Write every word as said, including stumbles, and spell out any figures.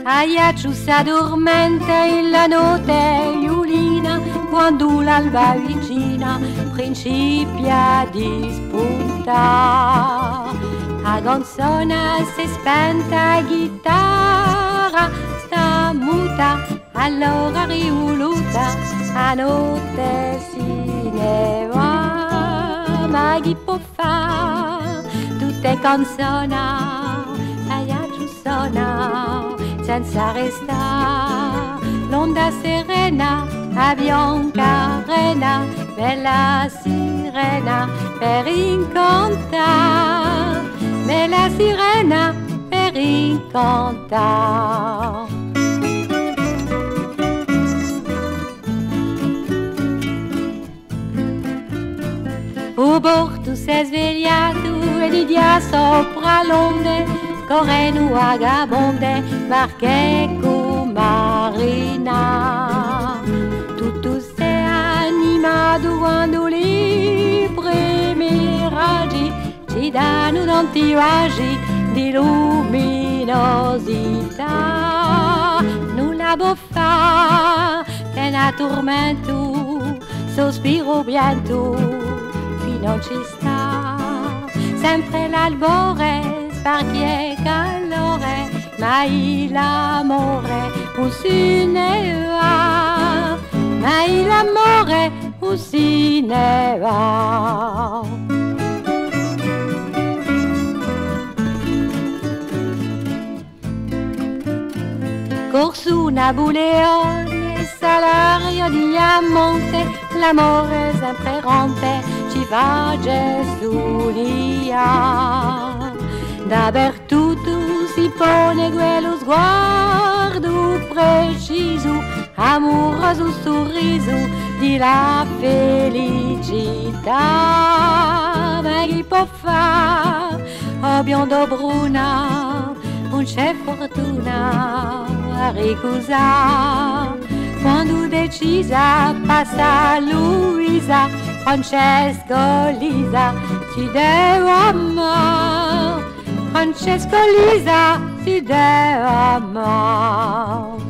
Aiacciu si addormenta in la notte iulina, quando l'alba vicina principia di spuntare. A canzone si spenta chitarra, sta muta, allora rivoluta, a notte si ne va. Ma chi può fare tutte canzoni, aiacciu suona, senza restare l'onda serena, a bianca rena, bella sirena per incantare, bella sirena per incantare. O bordo si è svegliato e di dia sopra l'onde, correndo vagabonde, barche con marina. Tutto si è animato quando i primi raggi ci danno tanti raggi di luminosità. Nulla può fare che ne tormento, sospiro bientôt, non ci sta, sempre l'albore sparchi calore, ma l'amore un si ne va, ma l'amore un si ne va. Corso una buleone, salario di diamante, l'amore sempre rompe, ci va Gesulia. Dappertutto si pone quello sguardo preciso, amoroso sorriso di la felicità. Ma chi può fare, oh biondo bruna, non c'è fortuna a ricusare. Quando decisa passa Luisa, Francesco Lisa si deve amare, Francesco Lisa si deve amare.